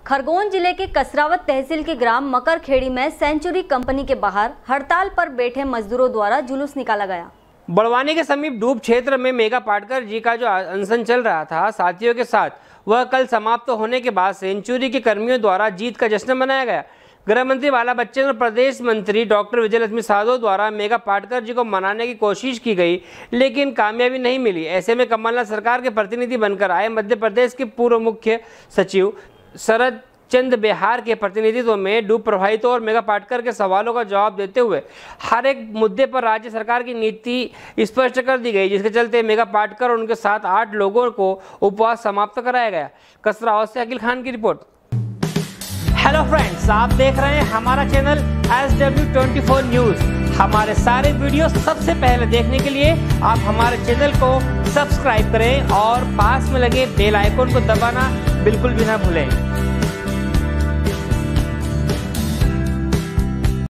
खरगोन जिले के कसरावत तहसील के ग्राम मकरखेड़ी में सेंचुरी कंपनी के बाहर हड़ताल पर बैठे मजदूरों द्वारा जुलूस निकाला गया। बड़वानी के समीप डूब क्षेत्र में मेघा पाटकर जी का जो अनशन चल रहा था साथियों के साथ, वह कल समाप्त होने के बाद सेंचुरी के कर्मियों द्वारा जीत का जश्न मनाया गया। गृह मंत्री बाला बच्चन और प्रदेश मंत्री डॉक्टर विजयलक्ष्मी साधो द्वारा मेघा पाटकर जी को मनाने की कोशिश की गई, लेकिन कामयाबी नहीं मिली। ऐसे में कमलनाथ सरकार के प्रतिनिधि बनकर आए मध्य प्रदेश के पूर्व मुख्य सचिव शरद चंद्र बेहार के प्रतिनिधित्व में डूब प्रभावितों और मेघा पाटकर के सवालों का जवाब देते हुए हर एक मुद्दे पर राज्य सरकार की नीति स्पष्ट कर दी गई, जिसके चलते मेघा पाटकर और उनके साथ 8 लोगों को उपवास समाप्त कराया गया। कसरावत से अकील खान की रिपोर्ट। हेलो फ्रेंड्स, आप देख रहे हैं हमारा चैनल SW24 न्यूज। हमारे सारे वीडियो सबसे पहले देखने के लिए आप हमारे चैनल को सब्सक्राइब करें और पास में लगे बेल आइकन को दबाना बिल्कुल भी ना भूलें।